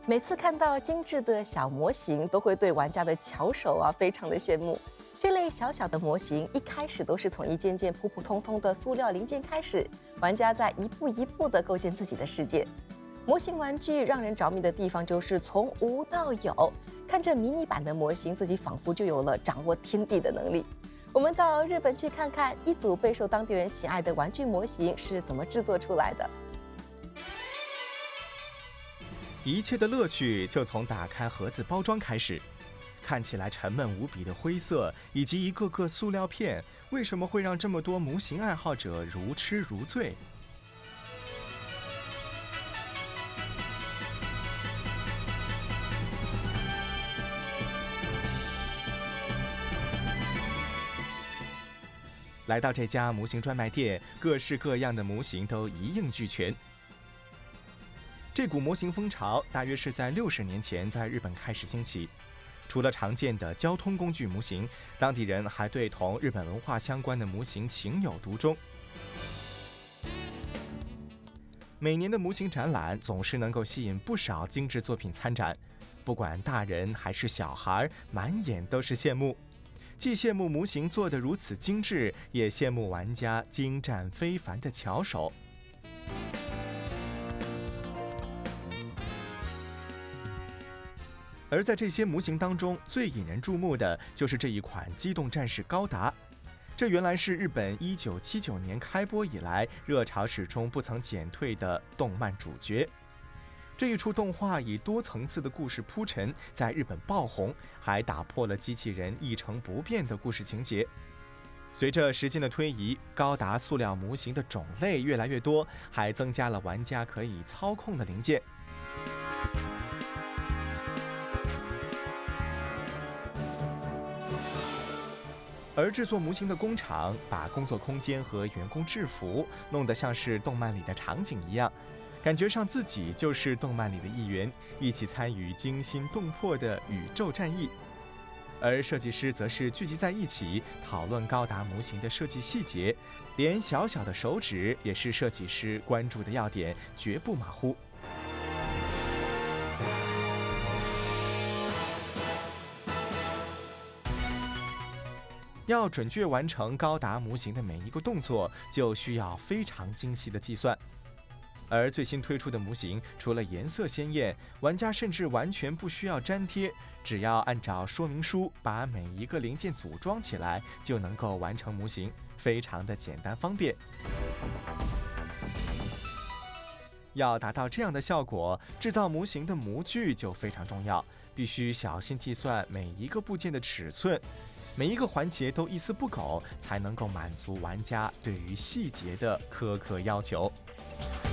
每次看到精致的小模型，都会对玩家的巧手非常的羡慕。这类小小的模型一开始都是从一件件普普通通的塑料零件开始，玩家在一步一步地构建自己的世界。模型玩具让人着迷的地方就是从无到有，看着迷你版的模型，自己仿佛就有了掌握天地的能力。我们到日本去看看一组备受当地人喜爱的玩具模型是怎么制作出来的。 一切的乐趣就从打开盒子包装开始。看起来沉闷无比的灰色以及一个个塑料片，为什么会让这么多模型爱好者如痴如醉？来到这家模型专卖店，各式各样的模型都一应俱全。这股模型风潮大约是在60年前在日本开始兴起。除了常见的交通工具模型，当地人还对同日本文化相关的模型情有独钟。每年的模型展览总是能够吸引不少精致作品参展，不管大人还是小孩，满眼都是羡慕。既羡慕模型做得如此精致，也羡慕玩家精湛非凡的巧手。而在这些模型当中，最引人注目的就是这一款机动战士高达。这原来是日本1979年开播以来热潮始终不曾减退的动漫主角。这一出动画以多层次的故事铺陈，在日本爆红，还打破了机器人一成不变的故事情节。随着时间的推移，高达塑料模型的种类越来越多，还增加了玩家可以操控的零件。而制作模型的工厂把工作空间和员工制服弄得像是动漫里的场景一样，感觉上自己就是动漫里的一员，一起参与惊心动魄的宇宙战役。而设计师则是聚集在一起讨论高达模型的设计细节，连小小的手指也是设计师关注的要点，绝不马虎。要准确完成高达模型的每一个动作，就需要非常精细的计算。而最新推出的模型，除了颜色鲜艳，玩家甚至完全不需要粘贴，只要按照说明书把每一个零件组装起来，就能够完成模型，非常的简单方便。要达到这样的效果，制造模型的模具就非常重要，必须小心计算每一个部件的尺寸。每一个环节都一丝不苟，才能够满足玩家对于细节的苛刻要求。